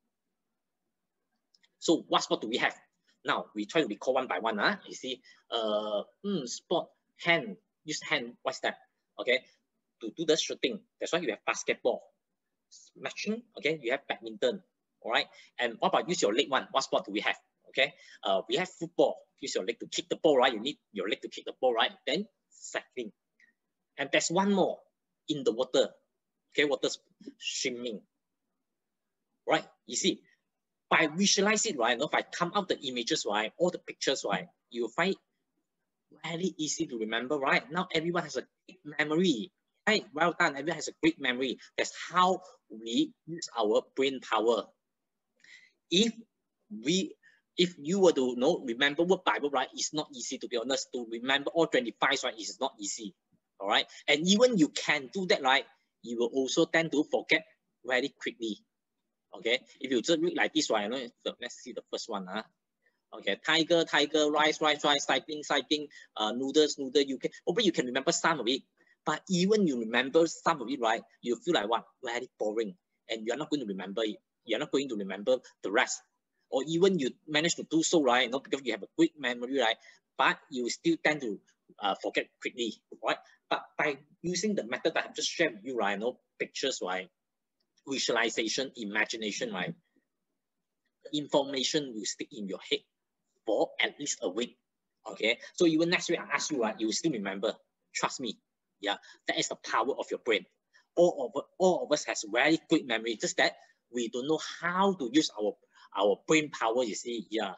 So what sport do we have? Now, we try to recall one by one, huh? You see, uh, mm, sport, hand, use hand, what's that? Okay, to do the shooting. That's why you have basketball. Matching, okay, you have badminton, all right? And what about use your leg one? What sport do we have? Okay, uh, we have football. Use your leg to kick the ball, right? You need your leg to kick the ball, right? Then cycling. And there's one more, in the water. Okay, water swimming, right? You see, by visualize it, right? You know, if I come out the images, right, all the pictures, right, you will find very easy to remember, right? Now everyone has a great memory, right? Well done, everyone has a great memory. That's how we use our brain power. If we, if you were to know, remember what Bible, right? It's not easy, to be honest. To remember all twenty-five, right? It's not easy, all right? And even you can do that, right? You will also tend to forget very quickly. Okay, if you just read like this, right? Let's see the first one. Huh? Okay, tiger, tiger, rice, rice, rice, cycling, cycling, uh, noodles, noodle. You can, probably you can remember some of it, but even you remember some of it, right? You feel like what? Very boring, and you're not going to remember it. You're not going to remember the rest, or even you manage to do so, right? Not because you have a quick memory, right? But you still tend to uh, forget quickly, right? But by using the method that I have just shared with you, right? You know, pictures, right? Visualization, imagination, right? Information will stick in your head for at least a week. Okay, so even next week I ask you, right, you will still remember. Trust me. Yeah, that is the power of your brain. All of all of us has very quick memory, just that we don't know how to use our our brain power. You see, yeah.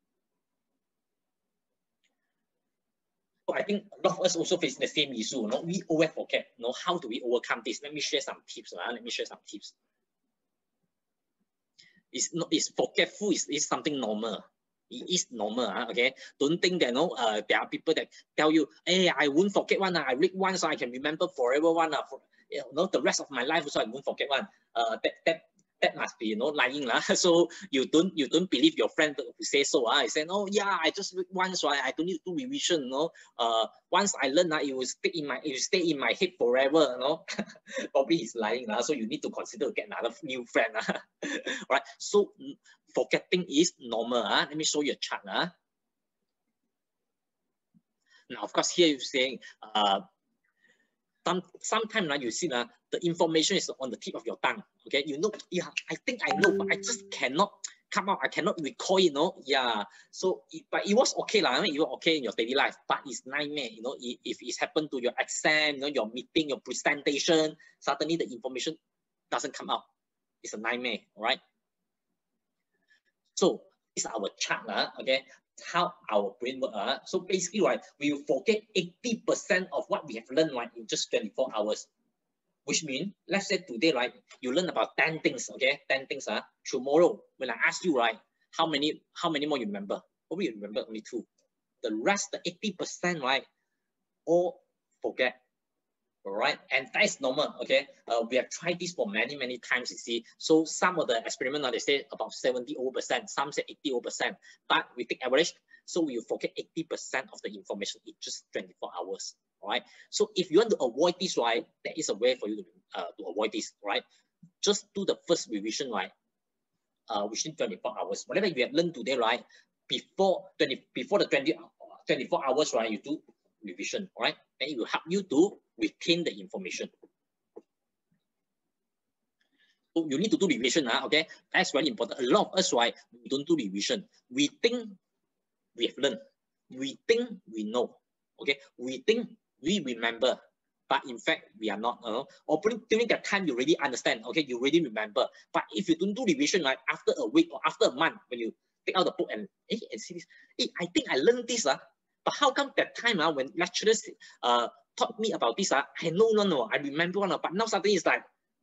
So I think a lot of us also face the same issue. You know, we always forget. You know, how do we overcome this? Let me share some tips. Right? Let me share some tips. It's not. It's forgetful. Is is something normal. It is normal, uh, okay? Don't think that, no, uh, there are people that tell you, hey, I won't forget one, uh, I read once, so I can remember forever one, uh, for, you know, the rest of my life, so I won't forget one. Uh, that, that, that must be, you know, lying. Uh. So you don't you don't believe your friend who say so. Uh. I say, oh, yeah, I just read once, right? I don't need to do revision, you know? Uh, once I learn, uh, it will stick in my, it will stay in my head forever, you know? Probably he's lying, uh, so you need to consider get another new friend. Uh. Right? So forgetting is normal. Huh? Let me show you a chart. Huh? Now, of course, here you're saying, uh, some sometimes uh, you see uh, the information is on the tip of your tongue. Okay, you know, yeah, I think I know, but I just cannot come out. I cannot recall, you know. Yeah, so it, but it was okay, lah. I mean, you were okay in your daily life, but it's nightmare, you know. If, if it's happened to your exam, you know, your meeting, your presentation, suddenly the information doesn't come out. It's a nightmare, right? So this is our chart, uh, okay, how our brain works. Uh. So basically, right, we will forget eighty percent of what we have learned, right, in just twenty-four hours. Which means, let's say today, right, you learn about ten things, okay, ten things. Uh. Tomorrow, when I ask you, right, how many, how many more you remember? Probably you remember only two. The rest, the eighty percent, right, all forget. All right, and that is normal. Okay, uh, we have tried this for many many times. You see, so some of the experiments, they say about seventy over percent, some say eighty over percent, but we take average, so we forget eighty percent of the information in just twenty-four hours. All right, so if you want to avoid this, right, there is a way for you to uh, to avoid this. Right, just do the first revision, right, uh, within twenty-four hours. Whatever you have learned today, right, before twenty before the twenty, twenty-four hours, right, you do revision. All right, and it will help you to retain the information. So you need to do revision, uh, okay? That's very important. A lot of us, right, we don't do revision. We think we have learned. We think we know, okay? We think we remember, but in fact, we are not. Uh, or during that time, you already understand, okay? You already remember. But if you don't do revision, right, after a week or after a month, when you take out the book and, hey, and see this, hey, I think I learned this, uh, but how come that time, uh, when lecturers uh, taught me about this, uh, I know, no, no, I remember one, uh, but now suddenly it's like,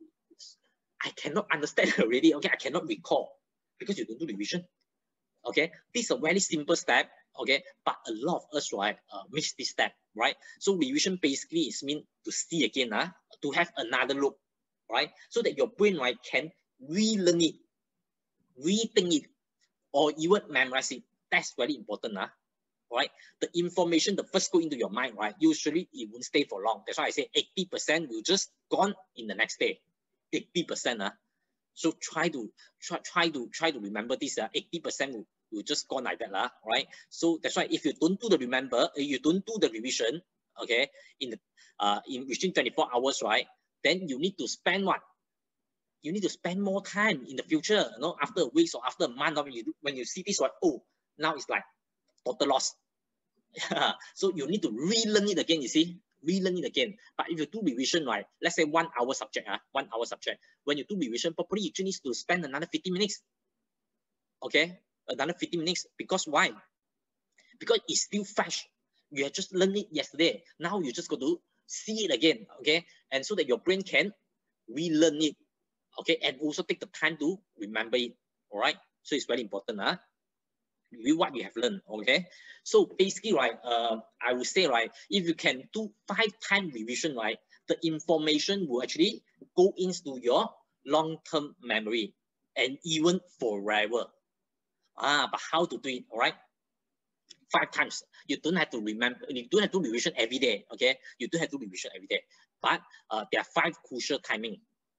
I cannot understand already, okay? I cannot recall because you don't do revision, okay? This is a very simple step, okay? But a lot of us, right, uh, miss this step, right? So revision basically is mean to see again, uh, to have another look, right? So that your brain, right, can relearn it, rethink it, or even memorize it. That's very important, uh, right? The information, the first go into your mind, right, usually it won't stay for long. That's why I say eighty percent will just gone in the next day. eighty percent. Uh. So try to try try to try to remember this. Uh, eighty percent will, will just gone like that, uh, right? So that's why if you don't do the remember, you don't do the revision, okay, in the uh in within twenty-four hours, right? Then you need to spend what? You need to spend more time in the future, you know, after a week or after a month, when you when you see this one, oh, now it's like total loss. Yeah. So you need to relearn it again, you see, relearn it again. But if you do revision, right, let's say one hour subject, uh, one hour subject, when you do revision properly, you just need to spend another fifty minutes. Okay, another fifty minutes. Because why? Because it's still fresh. You have just learned it yesterday. Now you just got to see it again. Okay, and so that your brain can relearn it. Okay, and also take the time to remember it. All right, so it's very important, huh? With what you have learned, okay? So basically, right, uh, I would say, right, if you can do five time revision, right, the information will actually go into your long-term memory. and even forever. Ah, but how to do it, all right? Five times. You don't have to remember, you don't have to revision every day, okay? You don't have to revision every day. But uh, there are five crucial timing.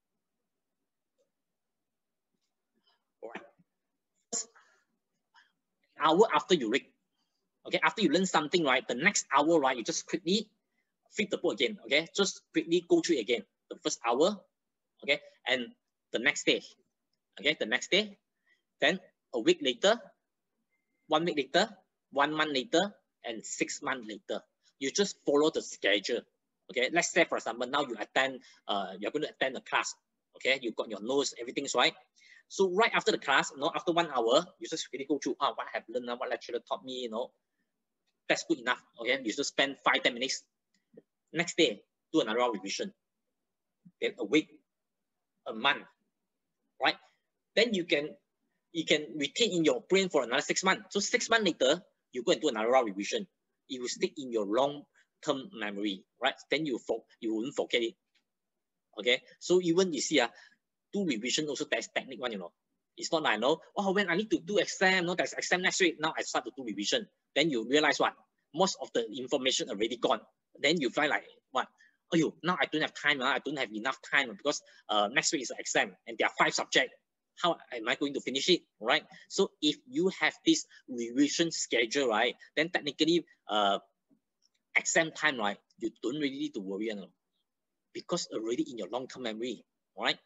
All right. First hour after you read, okay, after you learn something, right, the next hour, right, you just quickly flip the book again, okay? Just quickly go through it again. The first hour, okay, and the next day, okay, the next day, then a week later, one week later, one month later, and six months later. You just follow the schedule, okay? Let's say, for example, now you attend, uh, you're going to attend a class, okay? You got your notes, everything's right. So right after the class, you know, after one hour, you just really go through, ah, what I have learned, what lecturer taught me, you know, that's good enough, okay? You just spend five, ten minutes. Next day, do another round revision. Then a week, a month, right? Then you can you can retain in your brain for another six months. So six months later, you go and do another round revision. It will stick in your long-term memory, right? Then you for, you won't forget it. Okay. So even you see, uh, do revision also there's technique one, you know. It's not like, I know, oh, when I need to do exam, no, there's exam next week. Now I start to do revision. Then you realize what? Most of the information already gone. Then you find like, what? Oh, you now I don't have time. Uh, I don't have enough time because uh, next week is an exam and there are five subjects. How am I going to finish it, right? So if you have this revision schedule, right, then technically, uh, exam time, right, you don't really need to worry, you know, because already in your long-term memory, right?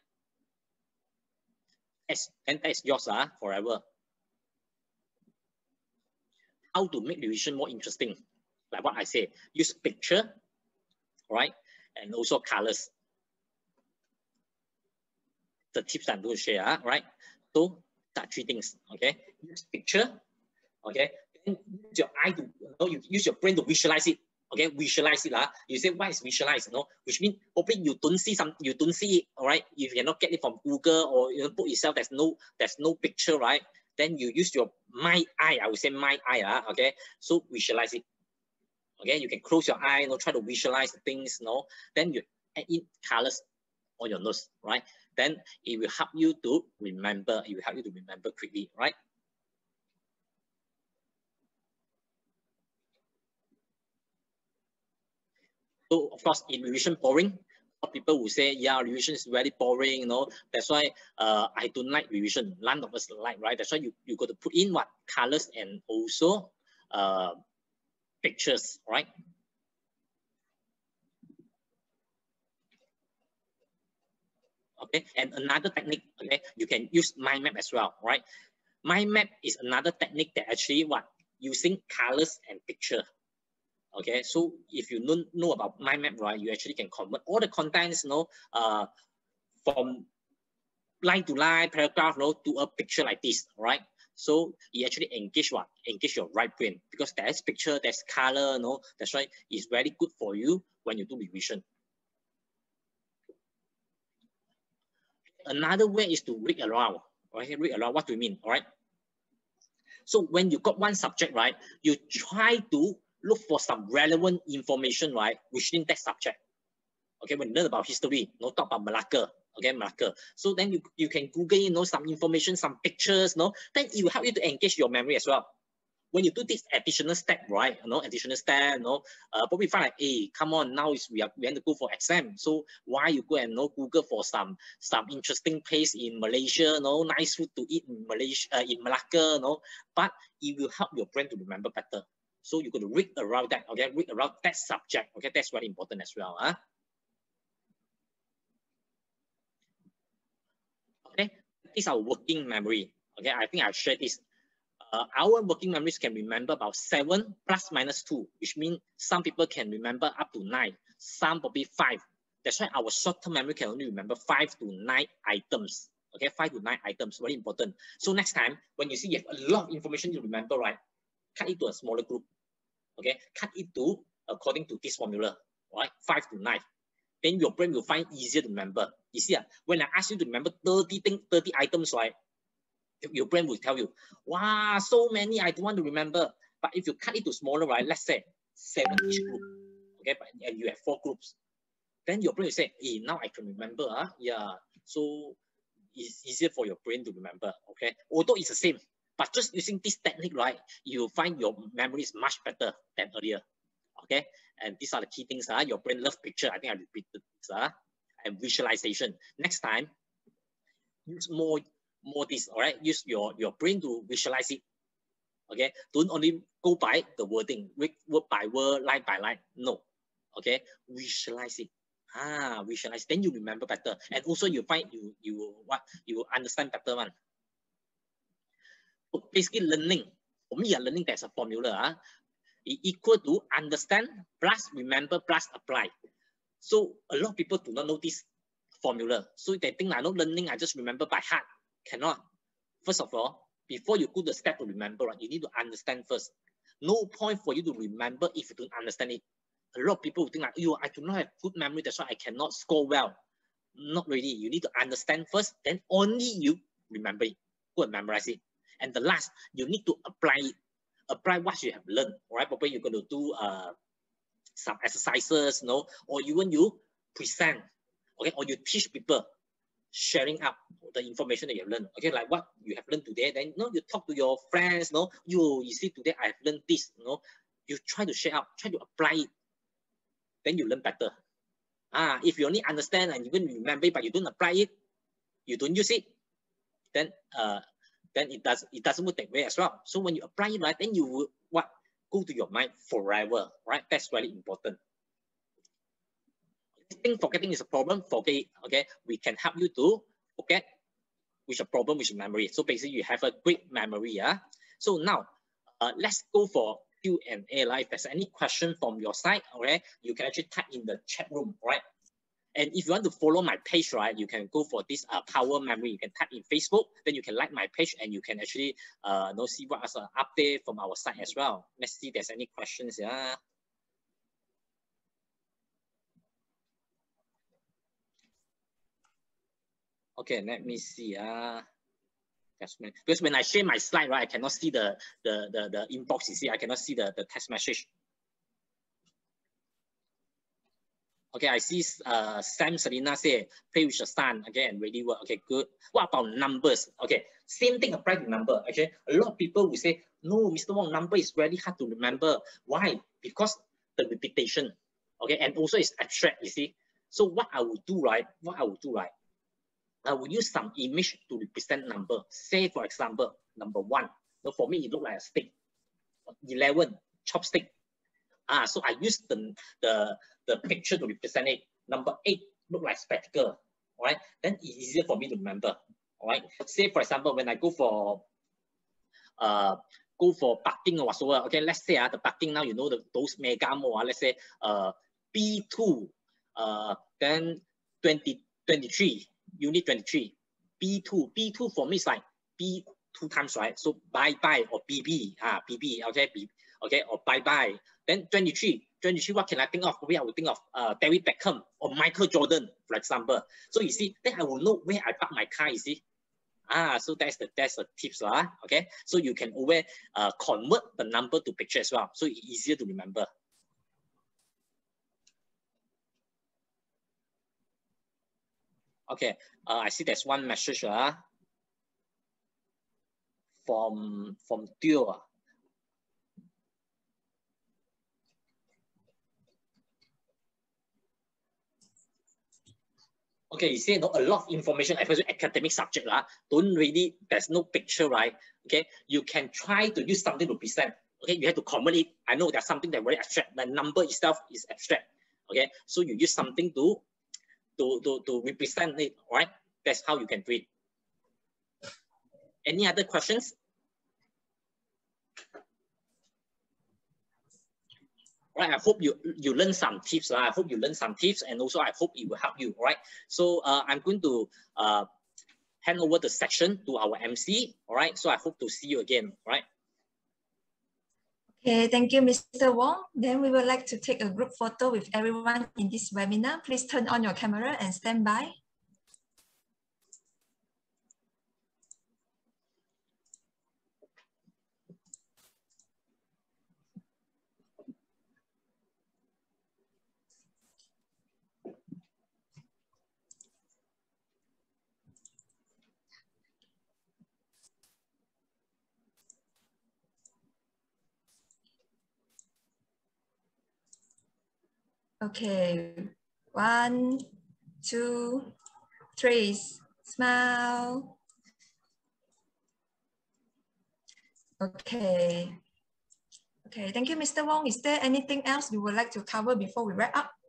As, and that's yours, uh, forever. How to make revision more interesting? Like what I say, use picture, right, and also colors. The tips I'm going to share, uh, right? So that three things, okay? Use picture, okay? Then use your eye to, you know, you use your brain to visualize it, okay? Visualize it, uh. You say, why is visualize, you know? Which means probably you don't see some, you don't see it, all right? You cannot get it from Google or you know, put yourself, there's no, there's no picture, right? Then you use your mind eye, I would say mind eye, uh, okay? So visualize it, okay? You can close your eye, you know, try to visualize things, you know? Then you add in colors on your nose, right? Then it will help you to remember, it will help you to remember quickly, right? So of course, in revision boring, people will say, yeah, revision is very boring, you know, that's why uh, I don't like revision. None of us like, right? That's why you, you got to put in what? Colors and also uh, pictures, right? Okay, and another technique, okay, you can use mind map as well, right? Mind map is another technique that actually what? Using colors and picture. Okay, so if you don't know about mind map, right, you actually can convert all the contents, you know, uh, from line to line, paragraph, you know, to a picture like this, right? So you actually engage what? Engage your right brain because there's picture, there's color, you know, that's why it's very good for you when you do revision. Another way is to read around, right? Read around, what do you mean, all right? So when you got one subject, right, you try to look for some relevant information, right, within that subject. Okay, when you learn about history, no talk about Malacca, okay, Malacca. So then you, you can Google, you know, some information, some pictures, no, then it will help you to engage your memory as well. When you do this additional step, right, you know, additional step, you know, uh, probably find like, hey, come on, now is we are we have to go for exam. So why you go and you know, Google for some some interesting place in Malaysia, you know, nice food to eat in Malaysia, uh, in Malacca, you know, but it will help your brain to remember better. So you got to read around that, okay, read around that subject, okay, that's very important as well, huh? Okay, this is our working memory. Okay, I think I've shared this. Uh, our working memories can remember about seven plus minus two, which means some people can remember up to nine, some probably five. That's why our short-term memory can only remember five to nine items. Okay, five to nine items, very important. So next time, when you see you have a lot of information to remember, right, cut it to a smaller group. Okay, cut it to according to this formula, right, five to nine. Then your brain will find easier to remember. You see, uh, when I ask you to remember thirty things, thirty items, right, your brain will tell you, wow, so many, I don't want to remember. But if you cut it to smaller, right, let's say seven each group, okay, but, and you have four groups, then your brain will say, hey, now I can remember, huh? Yeah, so it's easier for your brain to remember. Okay, although it's the same, but just using this technique, right, you'll find your memory is much better than earlier. Okay, and these are the key things. Uh, your brain loves picture. I think I repeated this. Uh, and visualization. Next time, use more more this. All right, use your your brain to visualize it. Okay, don't only go by the wording, word by word, line by line. No. Okay, visualize it. Ah, visualize. Then you remember better, and also you find you you what you understand better one. So basically, learning. For me, learning there's a formula. Uh, equal to understand plus remember plus apply. So a lot of people do not know this formula. So they think I know learning, I just remember by heart. Cannot. First of all, before you go the step to remember, right, you need to understand first. No point for you to remember if you don't understand it. A lot of people think like, yo, I do not have good memory, that's why I cannot score well. Not really. You need to understand first, then only you remember it. Go and memorize it. And the last, you need to apply it. Apply what you have learned, right? Probably you're going to do uh, some exercises, you know, or even you present, okay, or you teach people, sharing up the information that you have learned, okay, like what you have learned today. Then, you know, you talk to your friends, you know, you, you see today I have learned this, you know, you try to share up, try to apply it, then you learn better. Ah, if you only understand and even remember it, but you don't apply it, you don't use it, then uh, then it does it doesn't work that way as well. So when you apply it, right, then you will what go to your mind forever, right? That's really important. I think forgetting is a problem. Forget it, okay? We can help you to forget which a problem with memory. So basically, you have a great memory, yeah. So now, uh, let's go for Q and A. Like, if there's any question from your side, okay, you can actually type in the chat room, right? And if you want to follow my page, right, you can go for this uh, power memory. You can type in Facebook, then you can like my page, and you can actually uh, you know, see what is an update from our site as well. Let's see if there's any questions. Yeah. Okay, let me see. Uh, because when I share my slide, right, I cannot see the the the, the inbox. You see, I cannot see the, the text message. Okay, I see uh, Sam Selina say, play with the sun, okay, and really work. Okay, good. What about numbers? Okay, same thing applies to number. Okay, a lot of people will say, no, Mister Wong, number is very hard to remember. Why? Because the repetition. Okay, and also it's abstract, you see. So what I will do, right? What I will do, right? I will use some image to represent number. Say, for example, number one. So for me, it looks like a stick. eleven, chopstick. Ah, so I use the, the, the picture to represent it. Number eight, look like spectacle, all right? Then it's easier for me to remember, all right? Say, for example, when I go for uh, go for parking or whatsoever, okay, let's say uh, the parking now, you know, the, those mega mall, uh, let's say uh, B two, uh, then twenty, twenty-three, unit twenty-three, B two, B two for me is like B two times, right? So bye-bye or B B, ah, B B, okay, B, okay, or bye-bye. Then twenty-three, twenty-three, what can I think of? Maybe I will think of uh, David Beckham or Michael Jordan, for example. So you see, then I will know where I park my car, you see. Ah, so that's the that's the tips, lah. Okay, so you can always uh, convert the number to picture as well, so it's easier to remember. Okay, uh, I see there's one message uh, from from Teo. Okay, you see, you know, a lot of information, especially academic subject, lah, don't really, there's no picture, right? Okay, you can try to use something to present. Okay, you have to convert it. I know there's something that very abstract. The number itself is abstract. Okay, so you use something to to to, to represent it, right? That's how you can do it. Any other questions? Right, I hope you you learn some tips. Right? I hope you learn some tips, and also I hope it will help you. All right. So uh, I'm going to uh, hand over the section to our M C. All right. So I hope to see you again. All right. Okay, thank you, Mister Wong. Then we would like to take a group photo with everyone in this webinar. Please turn on your camera and stand by. Okay, one, two, three, smile. Okay. Okay, thank you, Mister Wong. Is there anything else you would like to cover before we wrap up?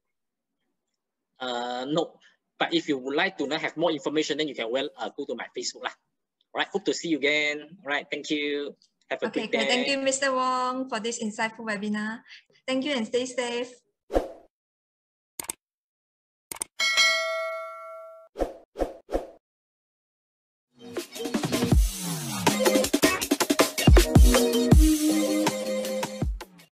Uh, no, but if you would like to have more information, then you can well uh, go to my Facebook lah. All right, hope to see you again. All right, thank you. Have a Okay, good day. thank you, Mister Wong, for this insightful webinar. Thank you and stay safe.